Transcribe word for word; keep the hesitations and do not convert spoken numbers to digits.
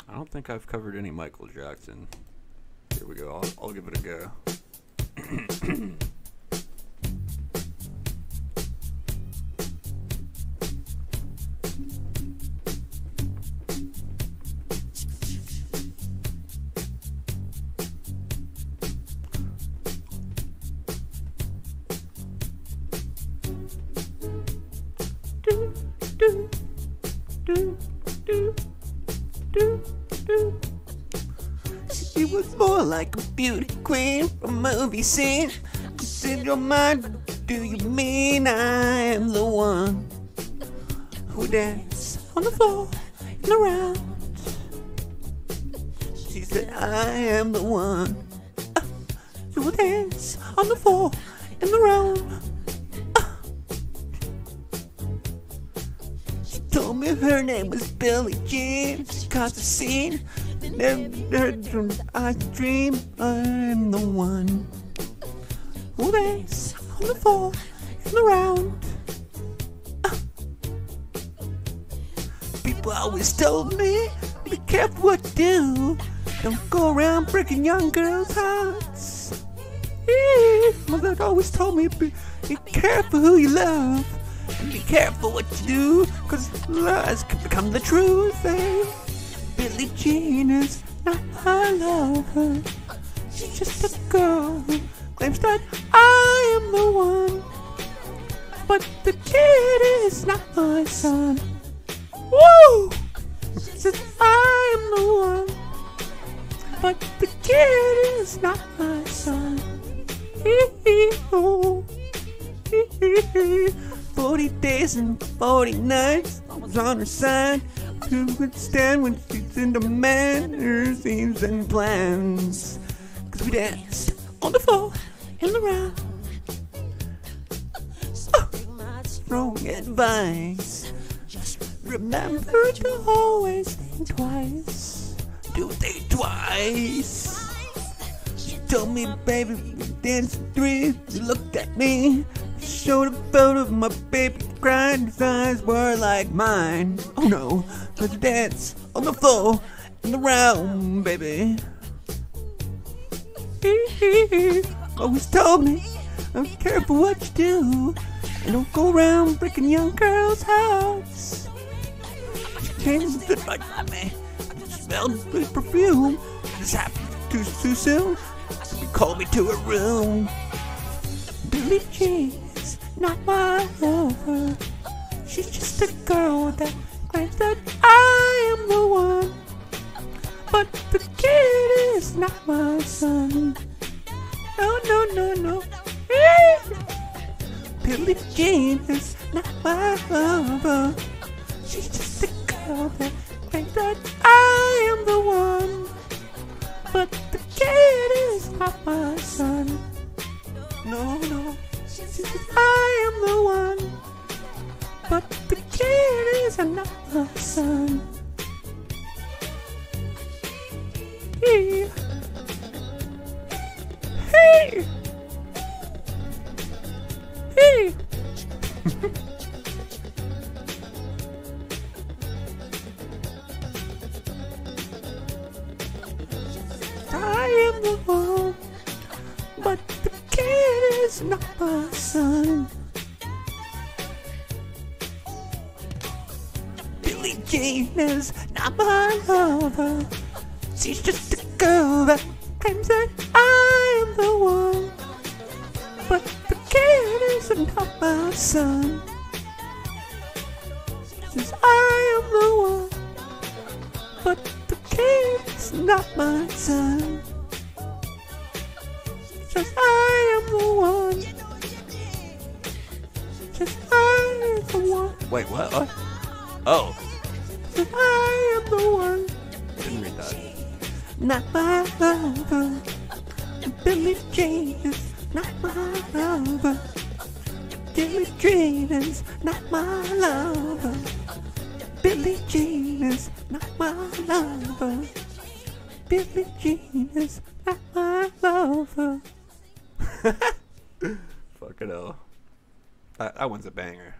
I don't think I've covered any Michael Jackson. Here we go. I'll, I'll give it a go. do, do, do, do, do, do. She was more like a beauty queen from a movie scene. What's in your mind? Do you mean I am the one who dance on the floor and around? She said I am the one uh, who will dance on the floor and around. Told me her name was Billie Jean. She caused a scene. Never heard from I dream. I'm the one who dance on the floor and around. Uh. People always told me, be careful what you do. Don't go around breaking young girls' hearts. Yeah. Mother always told me, be, be careful who you love. Be careful what you do, cause lies can become the truth, eh? Billie Jean is not my lover. She's just a girl who claims that I am the one. But the kid is not my son. Woo! Says I am the one. But the kid is not my son. Hee-hee-oh. Hee-hee-hee. Forty days and forty nights, I was on her side. Who could stand when she's in demand? Her schemes and plans. Cause we danced on the floor and around. Oh, wrong advice. Just remember to always think twice. Do think twice. She told me, baby, we danced at three. She looked at me. Showed a photo of my baby crying, his eyes were like mine. Oh no, let's dance on the floor and around, baby. Always told me, be careful what you do, and don't go around breaking young girls' hearts. She came and stood by me, I smelled good perfume. This happened too, too soon, she called me to her room. Billie Jean, not my lover. She's just a girl that claims that I am the one. But the kid is not my son. No, no, no, no. Billie Jean is not my lover. She's just a girl that claims that I am the one. But the kid is not my son. No, no. I am the one, but the kid is another son. Hey, hey, hey. I am the one, but the kid is not my son. Billie Jean is not my lover. She's just a girl that claims that I am the one. But the kid is not my son. Says I am the one. But the kid is not my son. Says I am the one. Says I am the one. Wait, what? what? Oh. Says I am the one. Didn't read that. Not my lover. Billie Jean is not my lover. Billie Jean is not my lover. Billie Jean is not my lover. Billie Jean is not my lover. Fucking hell. That, that one's a banger.